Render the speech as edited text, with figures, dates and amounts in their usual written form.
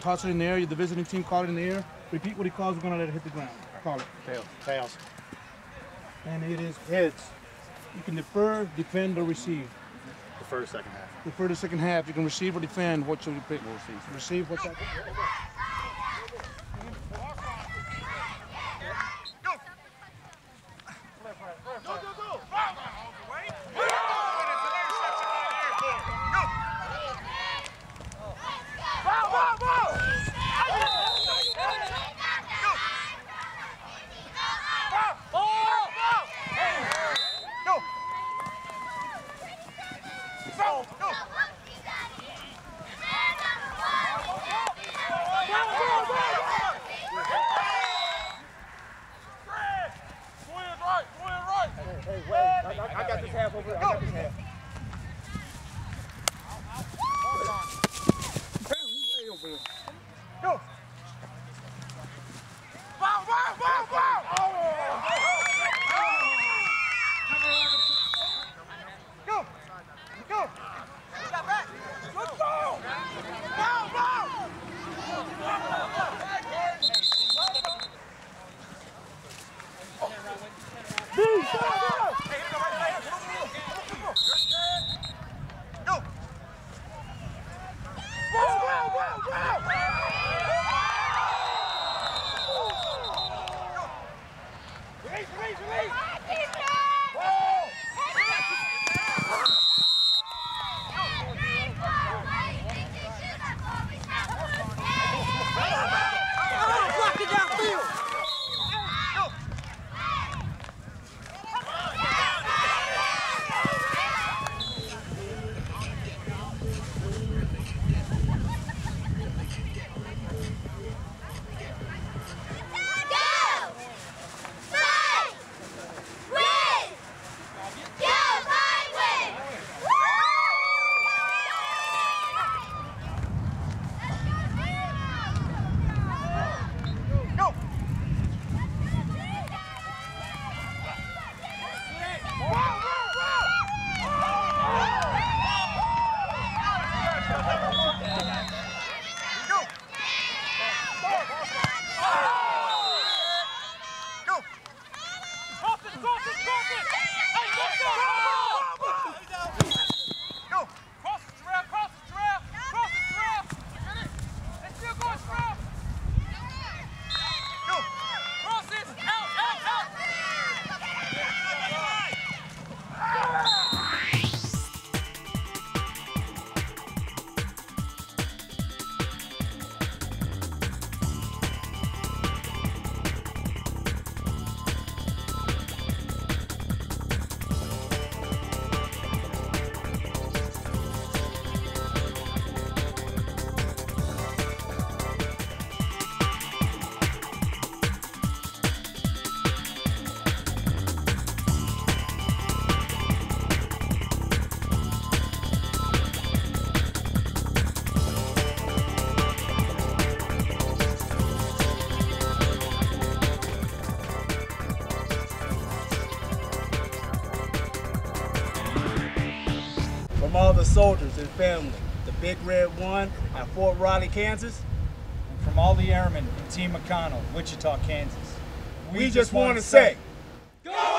toss it in the air. The visiting team call it in the air. Repeat what he calls. We're going to let it hit the ground. Call it. Tails. And it is heads. You can defer, defend, or receive. Defer the second half. Defer the second half. You can receive or defend. What should you pick? Receive. What's that? I got this half over there. I got this half. Go! Wow! Go! Go! Got back! Let's go! From all the soldiers and family, the Big Red One at Fort Riley, Kansas. And from all the airmen in Team McConnell, Wichita, Kansas. We just want to say, go!